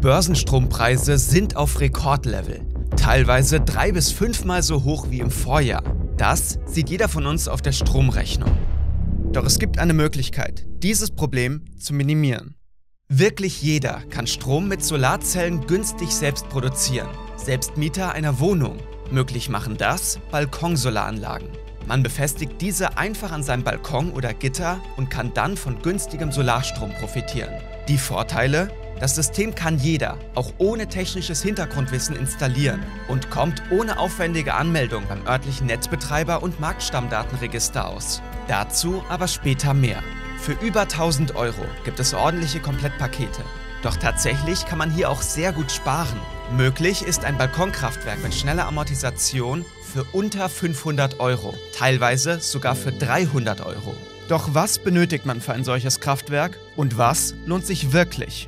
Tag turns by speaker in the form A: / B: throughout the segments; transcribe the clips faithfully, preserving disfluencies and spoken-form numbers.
A: Börsenstrompreise sind auf Rekordlevel, teilweise drei bis fünfmal so hoch wie im Vorjahr. Das sieht jeder von uns auf der Stromrechnung. Doch es gibt eine Möglichkeit, dieses Problem zu minimieren. Wirklich jeder kann Strom mit Solarzellen günstig selbst produzieren. Selbst Mieter einer Wohnung. Möglich machen das Balkonsolaranlagen. Man befestigt diese einfach an seinem Balkon oder Gitter und kann dann von günstigem Solarstrom profitieren. Die Vorteile? Das System kann jeder, auch ohne technisches Hintergrundwissen, installieren und kommt ohne aufwendige Anmeldung beim örtlichen Netzbetreiber und Marktstammdatenregister aus. Dazu aber später mehr. Für über tausend Euro gibt es ordentliche Komplettpakete. Doch tatsächlich kann man hier auch sehr gut sparen. Möglich ist ein Balkonkraftwerk mit schneller Amortisation für unter fünfhundert Euro, teilweise sogar für dreihundert Euro. Doch was benötigt man für ein solches Kraftwerk und was lohnt sich wirklich?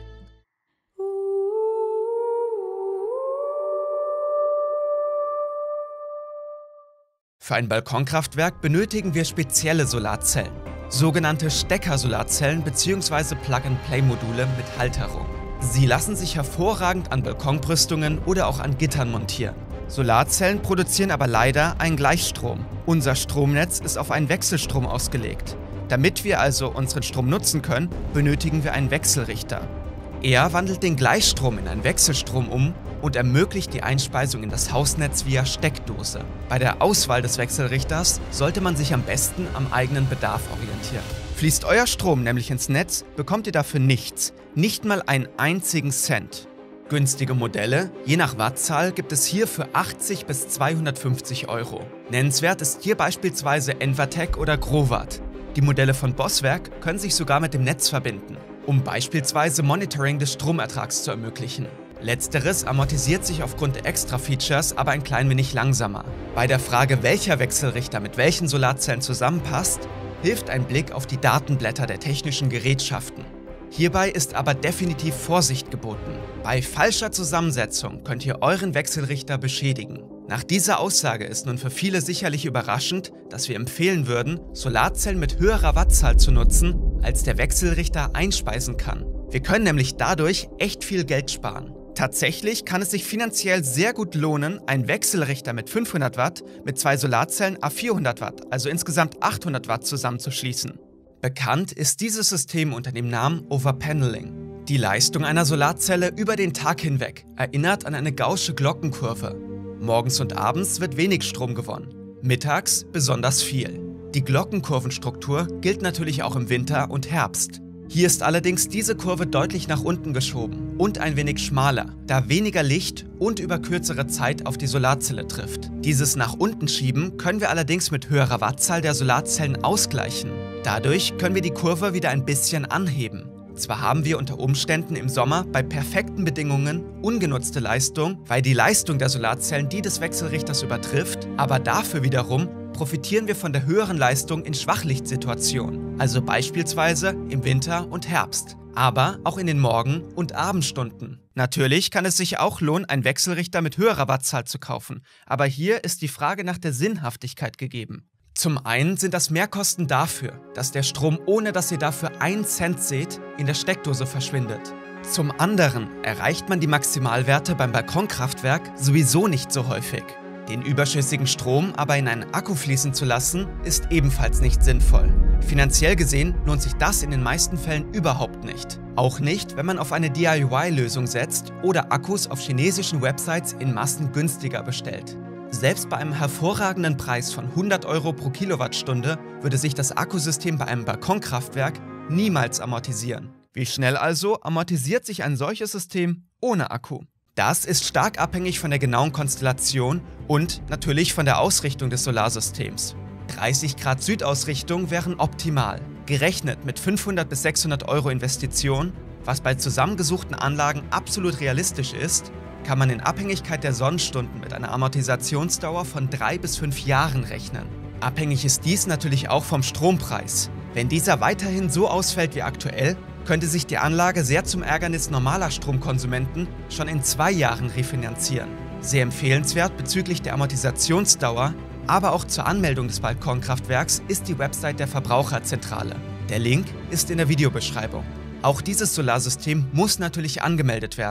A: Für ein Balkonkraftwerk benötigen wir spezielle Solarzellen, sogenannte Stecker-Solarzellen bzw. Plug-and-Play-Module mit Halterung. Sie lassen sich hervorragend an Balkonbrüstungen oder auch an Gittern montieren. Solarzellen produzieren aber leider einen Gleichstrom. Unser Stromnetz ist auf einen Wechselstrom ausgelegt. Damit wir also unseren Strom nutzen können, benötigen wir einen Wechselrichter. Er wandelt den Gleichstrom in einen Wechselstrom um und ermöglicht die Einspeisung in das Hausnetz via Steckdose. Bei der Auswahl des Wechselrichters sollte man sich am besten am eigenen Bedarf orientieren. Fließt euer Strom nämlich ins Netz, bekommt ihr dafür nichts, nicht mal einen einzigen Cent. Günstige Modelle, je nach Wattzahl, gibt es hier für achtzig bis zweihundertfünfzig Euro. Nennenswert ist hier beispielsweise Envatec oder Growatt. Die Modelle von Bosswerk können sich sogar mit dem Netz verbinden, um beispielsweise Monitoring des Stromertrags zu ermöglichen. Letzteres amortisiert sich aufgrund der Extra-Features aber ein klein wenig langsamer. Bei der Frage, welcher Wechselrichter mit welchen Solarzellen zusammenpasst, hilft ein Blick auf die Datenblätter der technischen Gerätschaften. Hierbei ist aber definitiv Vorsicht geboten. Bei falscher Zusammensetzung könnt ihr euren Wechselrichter beschädigen. Nach dieser Aussage ist nun für viele sicherlich überraschend, dass wir empfehlen würden, Solarzellen mit höherer Wattzahl zu nutzen, als der Wechselrichter einspeisen kann. Wir können nämlich dadurch echt viel Geld sparen. Tatsächlich kann es sich finanziell sehr gut lohnen, einen Wechselrichter mit fünfhundert Watt mit zwei Solarzellen à vierhundert Watt, also insgesamt achthundert Watt, zusammenzuschließen. Bekannt ist dieses System unter dem Namen Overpaneling. Die Leistung einer Solarzelle über den Tag hinweg erinnert an eine gaußsche Glockenkurve. Morgens und abends wird wenig Strom gewonnen, mittags besonders viel. Die Glockenkurvenstruktur gilt natürlich auch im Winter und Herbst. Hier ist allerdings diese Kurve deutlich nach unten geschoben und ein wenig schmaler, da weniger Licht und über kürzere Zeit auf die Solarzelle trifft. Dieses nach unten schieben können wir allerdings mit höherer Wattzahl der Solarzellen ausgleichen. Dadurch können wir die Kurve wieder ein bisschen anheben. Zwar haben wir unter Umständen im Sommer bei perfekten Bedingungen ungenutzte Leistung, weil die Leistung der Solarzellen die des Wechselrichters übertrifft, aber dafür wiederum profitieren wir von der höheren Leistung in Schwachlichtsituationen, also beispielsweise im Winter und Herbst, aber auch in den Morgen- und Abendstunden. Natürlich kann es sich auch lohnen, einen Wechselrichter mit höherer Wattzahl zu kaufen, aber hier ist die Frage nach der Sinnhaftigkeit gegeben. Zum einen sind das Mehrkosten dafür, dass der Strom, ohne dass ihr dafür einen Cent seht, in der Steckdose verschwindet. Zum anderen erreicht man die Maximalwerte beim Balkonkraftwerk sowieso nicht so häufig. Den überschüssigen Strom aber in einen Akku fließen zu lassen, ist ebenfalls nicht sinnvoll. Finanziell gesehen lohnt sich das in den meisten Fällen überhaupt nicht. Auch nicht, wenn man auf eine D I Y-Lösung setzt oder Akkus auf chinesischen Websites in Massen günstiger bestellt. Selbst bei einem hervorragenden Preis von hundert Euro pro Kilowattstunde würde sich das Akkusystem bei einem Balkonkraftwerk niemals amortisieren. Wie schnell also amortisiert sich ein solches System ohne Akku? Das ist stark abhängig von der genauen Konstellation und natürlich von der Ausrichtung des Solarsystems. dreißig Grad Südausrichtung wären optimal. Gerechnet mit fünfhundert bis sechshundert Euro Investition, was bei zusammengesuchten Anlagen absolut realistisch ist, kann man in Abhängigkeit der Sonnenstunden mit einer Amortisationsdauer von drei bis fünf Jahren rechnen. Abhängig ist dies natürlich auch vom Strompreis. Wenn dieser weiterhin so ausfällt wie aktuell, könnte sich die Anlage sehr zum Ärgernis normaler Stromkonsumenten schon in zwei Jahren refinanzieren. Sehr empfehlenswert bezüglich der Amortisationsdauer, aber auch zur Anmeldung des Balkonkraftwerks ist die Website der Verbraucherzentrale. Der Link ist in der Videobeschreibung. Auch dieses Solarsystem muss natürlich angemeldet werden.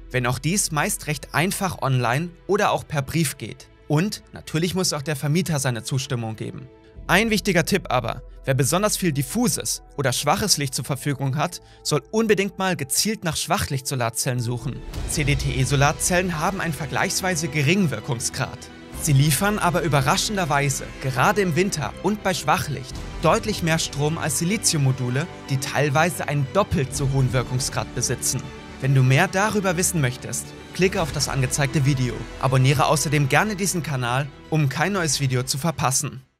A: wenn auch dies meist recht einfach online oder auch per Brief geht. Und natürlich muss auch der Vermieter seine Zustimmung geben. Ein wichtiger Tipp aber: Wer besonders viel diffuses oder schwaches Licht zur Verfügung hat, soll unbedingt mal gezielt nach Schwachlicht-Solarzellen suchen. C D T E-Solarzellen haben einen vergleichsweise geringen Wirkungsgrad. Sie liefern aber überraschenderweise, gerade im Winter und bei Schwachlicht, deutlich mehr Strom als Siliziummodule, die teilweise einen doppelt so hohen Wirkungsgrad besitzen. Wenn du mehr darüber wissen möchtest, klicke auf das angezeigte Video. Abonniere außerdem gerne diesen Kanal, um kein neues Video zu verpassen.